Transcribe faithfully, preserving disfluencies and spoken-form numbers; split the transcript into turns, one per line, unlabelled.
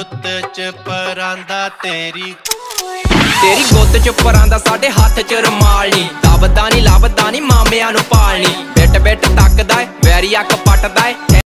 ਗੁੱਤ ਚ ਪਰਾਂਦਾ ਤੇਰੀ
तेरी गुत्त च परांदा साडे हत्थ च रुमाल नी दबदा नी लभदा नी मामियां नू पाल नी बिट बिट तकदा ऐ वैरी अख पटदा ऐ।